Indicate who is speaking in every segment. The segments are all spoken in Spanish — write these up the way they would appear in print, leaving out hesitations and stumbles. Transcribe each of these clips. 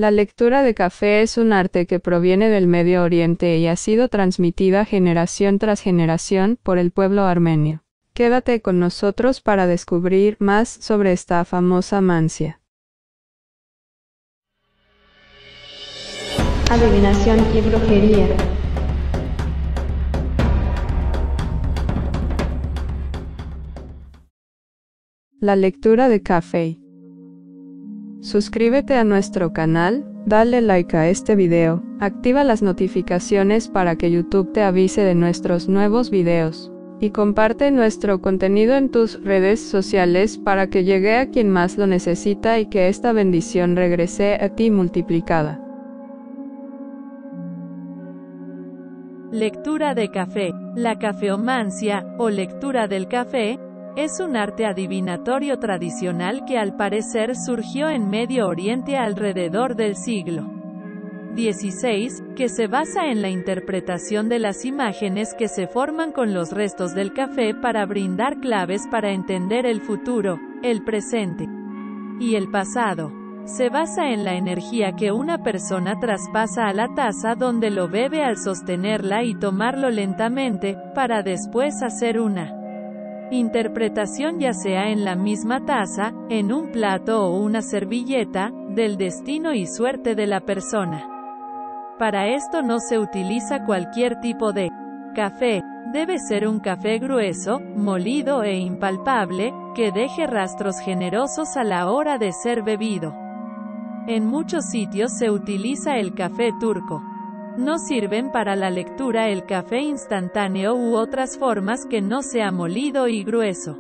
Speaker 1: La lectura de café es un arte que proviene del Medio Oriente y ha sido transmitida generación tras generación por el pueblo armenio. Quédate con nosotros para descubrir más sobre esta famosa mancia.
Speaker 2: Adivinación y brujería.
Speaker 1: La lectura de café. Suscríbete a nuestro canal, dale like a este video, activa las notificaciones para que YouTube te avise de nuestros nuevos videos, y comparte nuestro contenido en tus redes sociales para que llegue a quien más lo necesita y que esta bendición regrese a ti multiplicada.
Speaker 3: Lectura de café. La cafeomancia, o lectura del café, es un arte adivinatorio tradicional que al parecer surgió en Medio Oriente alrededor del siglo XVI, que se basa en la interpretación de las imágenes que se forman con los restos del café para brindar claves para entender el futuro, el presente y el pasado. Se basa en la energía que una persona traspasa a la taza donde lo bebe al sostenerla y tomarlo lentamente, para después hacer una interpretación ya sea en la misma taza, en un plato o una servilleta, del destino y suerte de la persona. Para esto no se utiliza cualquier tipo de café. Debe ser un café grueso, molido e impalpable, que deje rastros generosos a la hora de ser bebido. En muchos sitios se utiliza el café turco. No sirven para la lectura el café instantáneo u otras formas que no sea molido y grueso.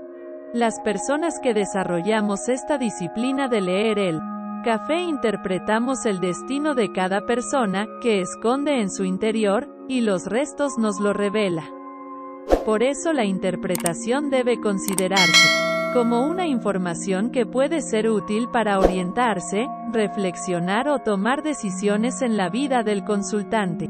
Speaker 3: Las personas que desarrollamos esta disciplina de leer el café interpretamos el destino de cada persona, que esconde en su interior, y los restos nos lo revela. Por eso la interpretación debe considerarse como una información que puede ser útil para orientarse, reflexionar o tomar decisiones en la vida del consultante.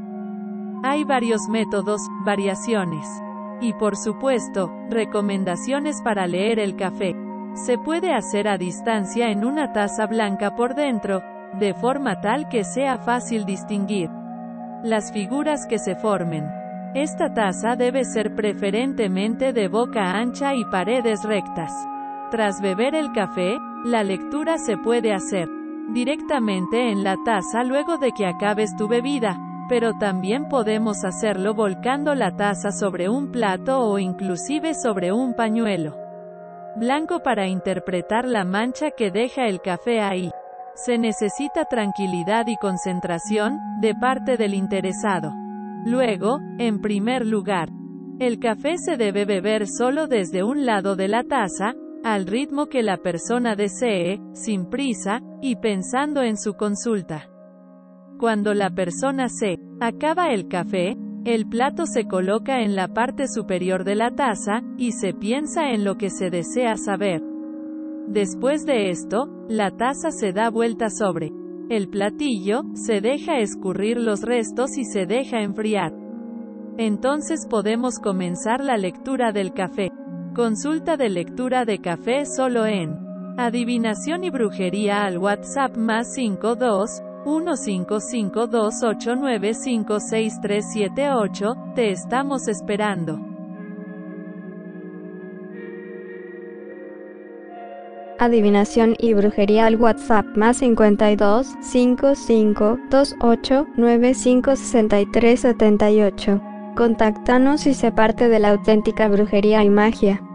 Speaker 3: Hay varios métodos, variaciones y, por supuesto, recomendaciones para leer el café. Se puede hacer a distancia en una taza blanca por dentro, de forma tal que sea fácil distinguir las figuras que se formen. Esta taza debe ser preferentemente de boca ancha y paredes rectas. Tras beber el café, la lectura se puede hacer directamente en la taza luego de que acabes tu bebida, pero también podemos hacerlo volcando la taza sobre un plato o inclusive sobre un pañuelo blanco para interpretar la mancha que deja el café ahí. Se necesita tranquilidad y concentración de parte del interesado. Luego, en primer lugar, el café se debe beber solo desde un lado de la taza, al ritmo que la persona desee, sin prisa, y pensando en su consulta. Cuando la persona se acaba el café, el plato se coloca en la parte superior de la taza, y se piensa en lo que se desea saber. Después de esto, la taza se da vuelta sobre el platillo, se deja escurrir los restos y se deja enfriar. Entonces podemos comenzar la lectura del café. Consulta de lectura de café solo en Adivinación y Brujería al WhatsApp +52 155289563778, te estamos esperando.
Speaker 2: Adivinación y brujería al WhatsApp +52 5528956378. Contáctanos y sé parte de la auténtica brujería y magia.